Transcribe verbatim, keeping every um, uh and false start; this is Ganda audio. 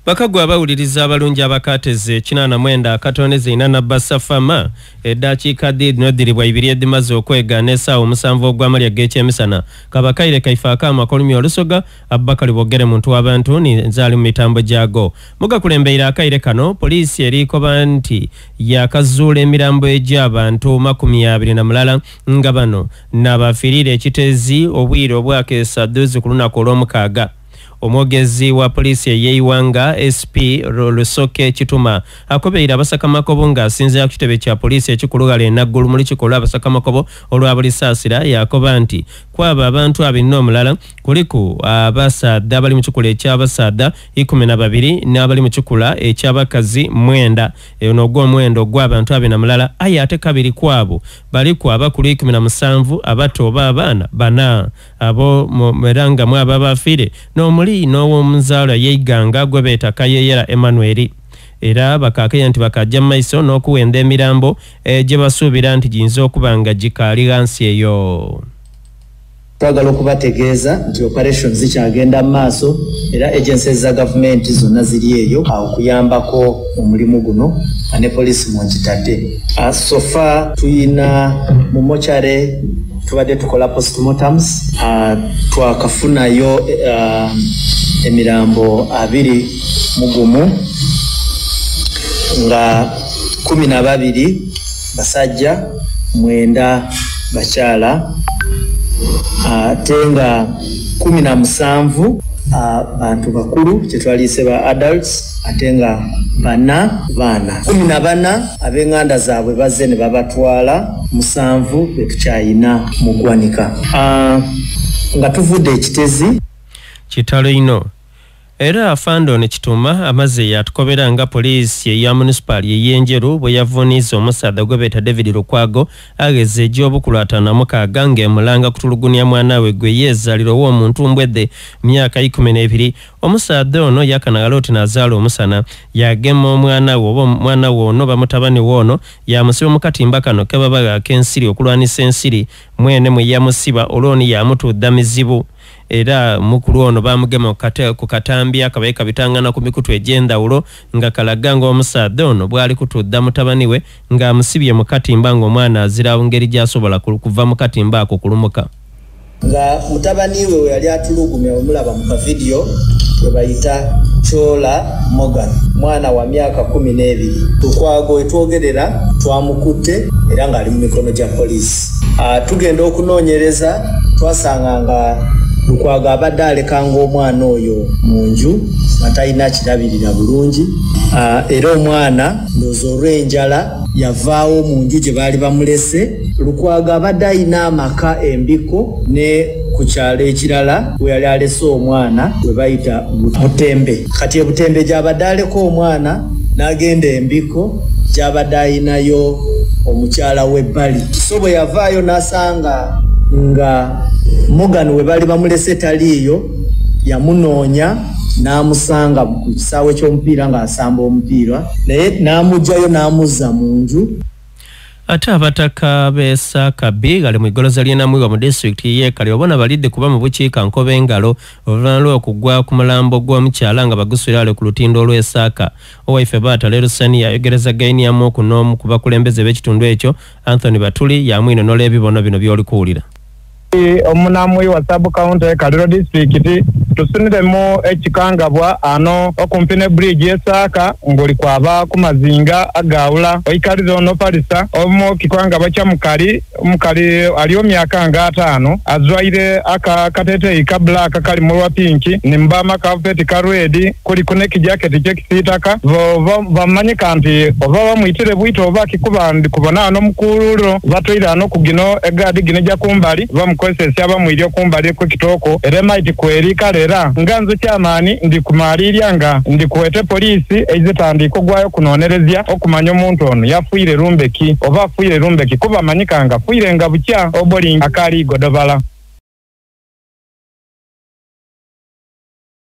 Bakagwa abawuliriza abalungi abakateze kinana mwenda akatoneze inana basafama eddakiika ddinoddiribwa ibiri edimaze okwega essaawa omusanvu ogw'amalya g'ekyemisana kabakaire kaifaako amakolumi olusoga Abubakar Bogere muntu w'abantu nzaali mu mitambo gyago mugakulembeera akaire kano poliisi erikoba nti yakazuula emirambo egy'abantu makumi abiri na mulala nga bano n'abafiirira ekitezi obwire obwakeesa ddozi ku lunaku olw'omukaaga. Omwogezi wa polisi ey'eiwanga S P Lusoke Kituma akobeera abasakamakobo ng'asinziira ku kitebe kya polisi ekikulugala enaggulu mu lukiiko abasakamakobo olwa buli saasira yakoba nti kwaba abantu abiri n'omulala kuliku abasaadde abali mu kikula eky'abasaadde ikumi na babiri n'abali mu kikula eky'abakazi mwenda eno gw'omwendo gw'abantu abiri na mulala aye ate kabiri kwabo baliku abakulu ikumi na musanvu abato oba abaana bana abo era nga mwaba bafiire n'omuli n'ow'omuzaala yeiganga gwe beeta Kayeyera Emmanuel era bakakeya nti bakajja maiso n'okuwenda emirambo gye basuubira nti giyinza okuba nga gikaali ghansi eyo. Twagala okubategeeza nti operations zikyagenda maaso era agencies za government zonna ziri eyo okuyambako omulimu guno ne police mwagitadde. So far tuyina mu mochare tubadde tukola postmortems uh, twakafunayo uh, emirambo abiri mugumu nga kumi na babiri basajja mwenda bakyala ate uh, nga kumi na musanvu uh, bantu bakulu kyetwaliise ba adults ate nga bana baana kumi na bana ab'enganda zaabwe bazze ne babatwala musanvu betukyayina mu ggwanika uh, nga tuvudde ekitezi kitalo ino era afando ne kituma amaze yatukobera nga poliisi eya municipal y'Enjeru bwe yavuuniza omusaadha gwe beeta David Lukwago ageze egy'obukulu ataano na mukaaga ng'emulanga kutulugunya mwana we gwe yeezaalira ow'omuntu mbwedde myaka ikumi n'ebiri. Omusaadha ono yakanagala oti nazaala omusana yagema omwana we oba omwana we ono bamutabani we ono yamusiba mu katimba kano ke baba ak'ensiri okulwanisa ensiri mwene mwe yamusiba olwoni yamutudda mizibu era mukulu ono bamugema ku katambi akabaye kabitangana ku mikutu egy'endawulo nga kalaga ng'omusaadha ono bw'ali kutudda mutabani we ng'amusibye mu katimba ng'omwana azira ngeri gy'asobola kuva mu katimba ako kulumuka. Nga mutabani we yali atulugumya omulaba mu kavidiyo we bayita Chola Morgan mwana wa myaka kumi n'ebiri. Lukwago etwogerera twamukutte era ng'ali mu mikono gya poliisi. Uh, tugenda okunoonyereza twasanga nga Lukwago abadde alekanga omwana oyo mu nju nga talina kirabirira bulungi uh, era omwana ndowooza olw'enjala yavaawo mu nju gye baali bamulese. Lukwago abadde alina amaka embiko ne ku kyalo ekirala we yali alese omwana we bayita Butembe. Kati e Butembe gy'abadde aleko omwana n'agenda embiko gy'abadde alinayo omukyala w'ebbali. So bwe yavaayo n'asanga nga Morgan we bali bamulese taliyo yamunoonya n'amusanga ku kisaawe ky'omupiira ng'asamba omupiira naye n'amugjayo n'amuzza mu nju. Ate abataka b'essa kabi gali mu igoloza ly'Enamwiwa mu district y'Ekali obona balidde kuba mu bukiika nkobe engalo oluvannyuma lw'okugwa ku mulambo gw'omukyala nga baguswera ku lutindo olw'Essaaka. Owaife Baata leero Sani yayogereza gayini yamu okunomu ku bakulembeze b'ekitundu ekyo Anthony Batuli yamwino n'olw'ebibono bino by'oli kuwulira. Omunamwiwa sub county Kaliro district tusuniremu ekikangabwa ano okumpi ne bridge y'Essaaka ngoli kwaba ku mazinga agawula oikalizo ono palisa omu kikangabwa kya mukali mukali aliyo myaka nga ataano azwaire aka kateteyi ka black kali mu lwa pinki nimbama carpet ka red kuli kuneki jacket kyekisitaka bamanyika nti oba bamuyitire bwito oba kikuba ndi kubona ano mukululo batwire ano kugino egadi gine ja kumbali bamukozesa abamwiryo kumbali ku kitoko eremaiti kwerika era nganzo kyamani ndi kumalirya nga ndi kuwete polisi ezitandiko gwayo kunonerezya okumanya omuntu ono yafuire rumbeki oba afuire rumbeki kuba manyikanga fuire nga bukya obolinga akali godobala.